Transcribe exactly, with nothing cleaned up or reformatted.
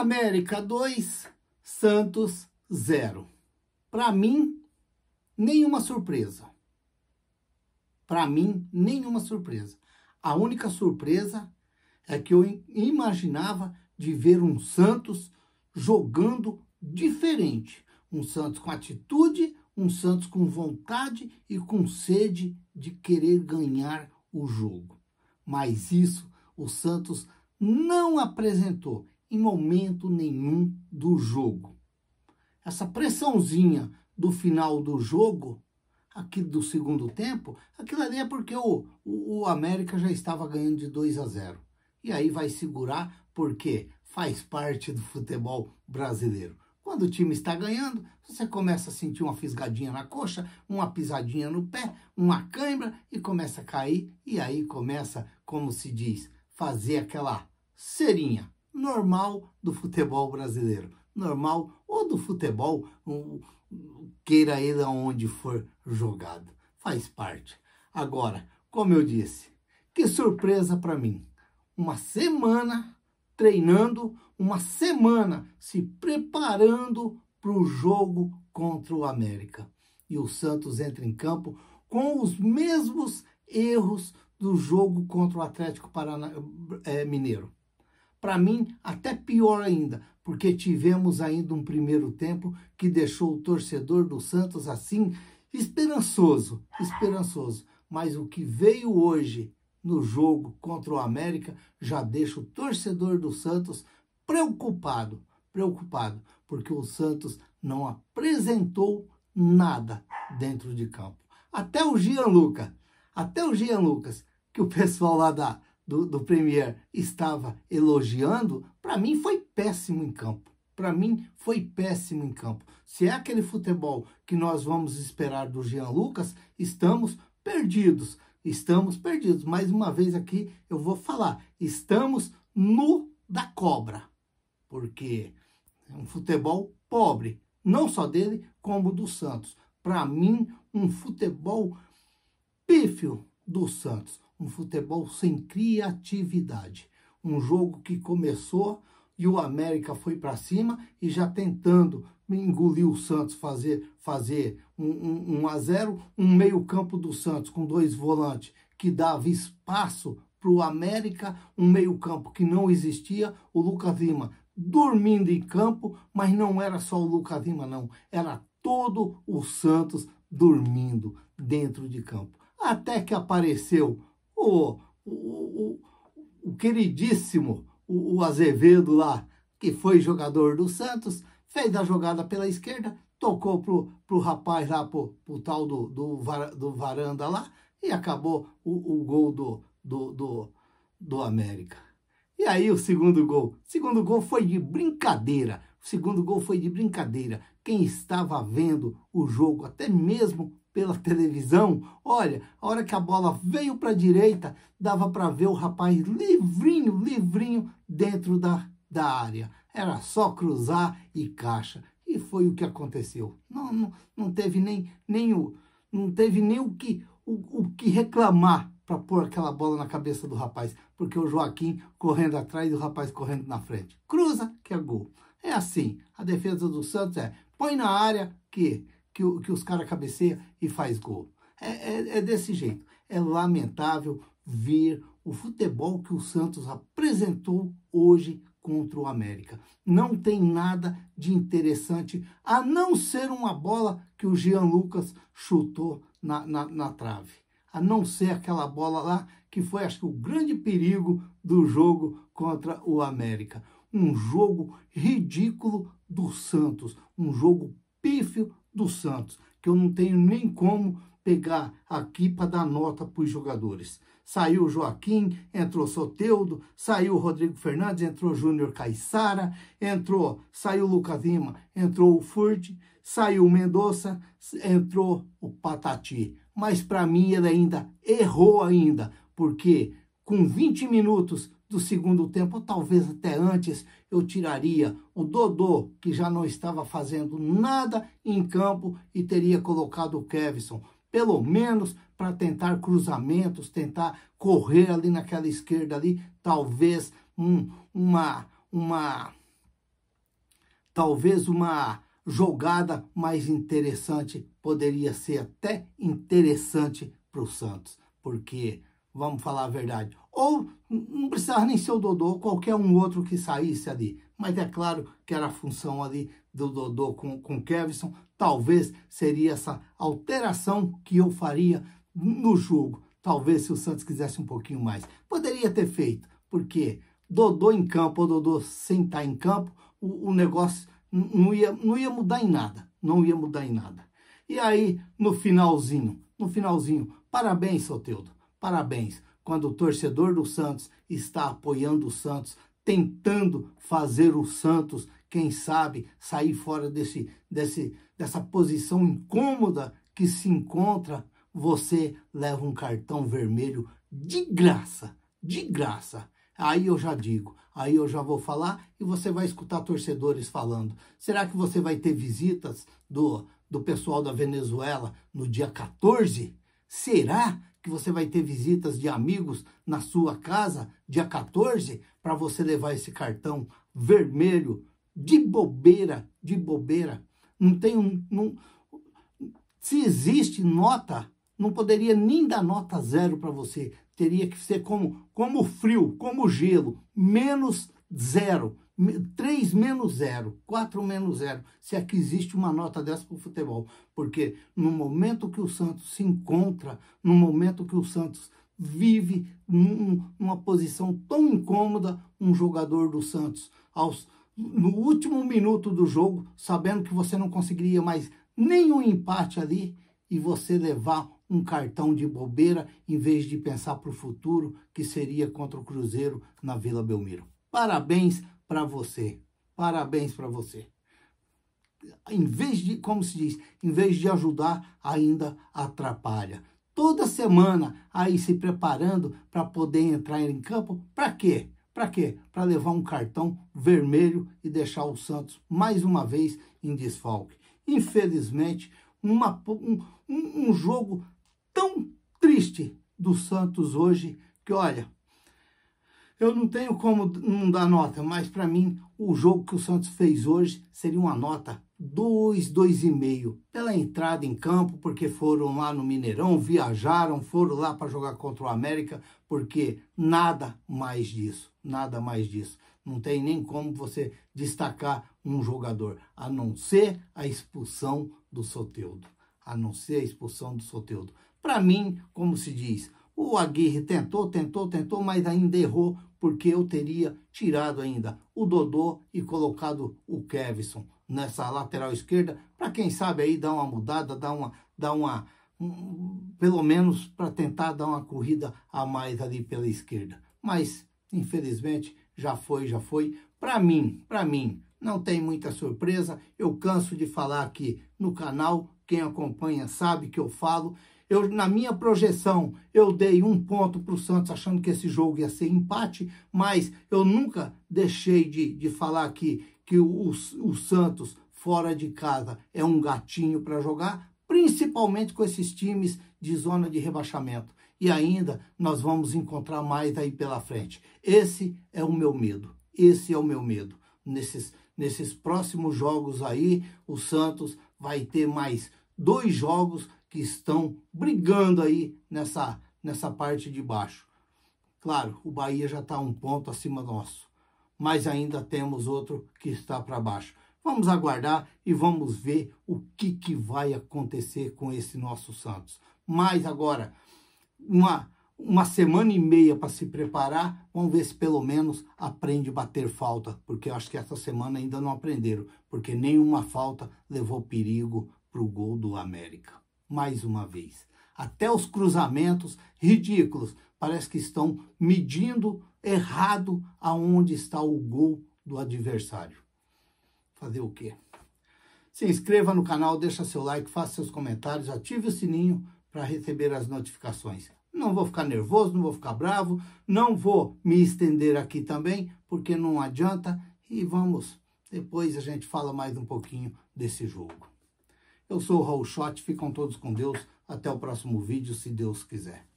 América dois, Santos zero. Para mim, nenhuma surpresa. Para mim, nenhuma surpresa. A única surpresa é que eu imaginava de ver um Santos jogando diferente. Um Santos com atitude, um Santos com vontade e com sede de querer ganhar o jogo. Mas isso o Santos não apresentou em momento nenhum do jogo. Essa pressãozinha do final do jogo, aqui do segundo tempo, aquilo ali é porque o, o, o América já estava ganhando de dois a zero. E aí vai segurar porque faz parte do futebol brasileiro. Quando o time está ganhando, você começa a sentir uma fisgadinha na coxa, uma pisadinha no pé, uma cãibra e começa a cair. E aí começa, como se diz, fazer aquela cerinha normal do futebol brasileiro. Normal ou do futebol, queira ele aonde for jogado. Faz parte. Agora, como eu disse, que surpresa para mim. Uma semana treinando, uma semana se preparando para o jogo contra o América. E o Santos entra em campo com os mesmos erros do jogo contra o Atlético Parana, é, Mineiro. Para mim, até pior ainda, porque tivemos ainda um primeiro tempo que deixou o torcedor do Santos assim, esperançoso, esperançoso. Mas o que veio hoje no jogo contra o América já deixa o torcedor do Santos preocupado, preocupado, porque o Santos não apresentou nada dentro de campo. Até o Gianluca, até o Gianlucas, que o pessoal lá da, do, do Premier estava elogiando, para mim foi péssimo em campo. Para mim foi péssimo em campo. Se é aquele futebol que nós vamos esperar do Gianlucas, estamos perdidos. Estamos perdidos. Mais uma vez aqui eu vou falar. Estamos no da cobra. Porque é um futebol pobre. Não só dele, como do Santos. Para mim, um futebol pífio do Santos. Um futebol sem criatividade. Um jogo que começou e o América foi para cima e já tentando engolir o Santos, fazer, fazer um, um, um a zero, um meio campo do Santos com dois volantes que dava espaço para o América, um meio campo que não existia, o Lucas Lima dormindo em campo, mas não era só o Lucas Lima não, era todo o Santos dormindo dentro de campo. Até que apareceu o, o, o, o queridíssimo o, o Azevedo lá, que foi jogador do Santos, fez a jogada pela esquerda, tocou pro, pro rapaz lá, pro, pro tal do, do, do Varanda lá, e acabou o, o gol do, do, do, do América. E aí o segundo gol, o segundo gol foi de brincadeira, o segundo gol foi de brincadeira. Quem estava vendo o jogo, até mesmo pela televisão, olha, a hora que a bola veio para a direita, dava para ver o rapaz livrinho, livrinho dentro da, da área. Era só cruzar e caixa. E foi o que aconteceu. Não, não, não teve nem, nem, o, não teve nem o, que, o, o que reclamar para pôr aquela bola na cabeça do rapaz. Porque o Joaquim correndo atrás e o rapaz correndo na frente. Cruza, que é gol. É assim. A defesa do Santos é põe na área que, que, que os caras cabeceiam e faz gol. É, é, é desse jeito. É lamentável ver o futebol que o Santos apresentou hoje contra o América. Não tem nada de interessante, a não ser uma bola que o Gianlucas chutou na, na, na trave. A não ser aquela bola lá, que foi, acho que, o grande perigo do jogo contra o América. Um jogo ridículo do Santos. Um jogo pífio do Santos, que eu não tenho nem como pegar aqui para dar nota para os jogadores. Saiu o Joaquim, entrou Soteldo, saiu o Rodrigo Fernandes, entrou Júnior Caissara, entrou, saiu o Lucas Lima, entrou o Furt, saiu o Mendonça, entrou o Patati. Mas para mim ele ainda errou ainda, porque com vinte minutos do segundo tempo, ou talvez até antes, eu tiraria o Dodô, que já não estava fazendo nada em campo, e teria colocado o Kevson, pelo menos para tentar cruzamentos, tentar correr ali naquela esquerda ali, talvez um, uma, uma, talvez uma jogada mais interessante, poderia ser até interessante para o Santos, porque, vamos falar a verdade, ou não precisava nem ser o Dodô, qualquer um outro que saísse ali, mas é claro que era a função ali do Dodô com, com o Kevson, talvez seria essa alteração que eu faria no jogo, talvez se o Santos quisesse um pouquinho mais, poderia ter feito, porque Dodô em campo ou Dodô sem estar em campo, o, o negócio não ia, não ia mudar em nada, não ia mudar em nada. E aí, no finalzinho, no finalzinho, parabéns, Soteldo, parabéns, quando o torcedor do Santos está apoiando o Santos, tentando fazer o Santos, quem sabe, sair fora desse, desse, dessa posição incômoda que se encontra, você leva um cartão vermelho de graça, de graça. Aí eu já digo, aí eu já vou falar e você vai escutar torcedores falando. Será que você vai ter visitas do, do pessoal da Venezuela no dia quatorze? Será que você vai ter visitas de amigos na sua casa dia quatorze para você levar esse cartão vermelho de bobeira, de bobeira? Não tem um... Não, se existe nota, não poderia nem dar nota zero para você. Teria que ser como, como frio, como gelo, menos zero, três menos zero, quatro menos zero, se é que existe uma nota dessa para o futebol. Porque no momento que o Santos se encontra, no momento que o Santos vive num, numa posição tão incômoda, um jogador do Santos, aos, no último minuto do jogo, sabendo que você não conseguiria mais nenhum empate ali, e você levar um cartão de bobeira, em vez de pensar para o futuro, que seria contra o Cruzeiro na Vila Belmiro. Parabéns para você, parabéns para você. Em vez de, como se diz, em vez de ajudar, ainda atrapalha. Toda semana aí se preparando para poder entrar em campo, para quê? Para quê? Para levar um cartão vermelho e deixar o Santos mais uma vez em desfalque. Infelizmente, uma, um, um jogo tão triste do Santos hoje, que olha, eu não tenho como não dar nota, mas para mim o jogo que o Santos fez hoje seria uma nota dois, dois e meio, pela entrada em campo, porque foram lá no Mineirão, viajaram, foram lá para jogar contra o América, porque nada mais disso, nada mais disso. Não tem nem como você destacar um jogador, a não ser a expulsão do Soteldo, a não ser a expulsão do Soteldo. Para mim, como se diz, o Aguirre tentou, tentou, tentou, mas ainda errou, porque eu teria tirado ainda o Dodô e colocado o Kevson nessa lateral esquerda, para quem sabe aí dar uma mudada, dar uma, dar uma um, pelo menos para tentar dar uma corrida a mais ali pela esquerda. Mas, infelizmente, já foi, já foi. Para mim, para mim, não tem muita surpresa. Eu canso de falar aqui no canal, quem acompanha sabe que eu falo. Eu, na minha projeção, eu dei um ponto para o Santos, achando que esse jogo ia ser empate, mas eu nunca deixei de, de falar aqui que o, o, o Santos, fora de casa, é um gatinho para jogar, principalmente com esses times de zona de rebaixamento. E ainda nós vamos encontrar mais aí pela frente. Esse é o meu medo, esse é o meu medo. Nesses, nesses próximos jogos aí, o Santos vai ter mais dois jogos que estão brigando aí nessa, nessa parte de baixo. Claro, o Bahia já está um ponto acima nosso, mas ainda temos outro que está para baixo. Vamos aguardar e vamos ver o que, que vai acontecer com esse nosso Santos. Mas agora, uma, uma semana e meia para se preparar, vamos ver se pelo menos aprende a bater falta, porque eu acho que essa semana ainda não aprenderam, porque nenhuma falta levou perigo para o gol do América. Mais uma vez. Até os cruzamentos ridículos, parece que estão medindo errado aonde está o gol do adversário. Fazer o quê? Se inscreva no canal, deixa seu like, faça seus comentários, ative o sininho para receber as notificações. Não vou ficar nervoso, não vou ficar bravo, não vou me estender aqui também, porque não adianta. E vamos, depois a gente fala mais um pouquinho desse jogo. Eu sou o Raul Schott, ficam todos com Deus. Até o próximo vídeo, se Deus quiser.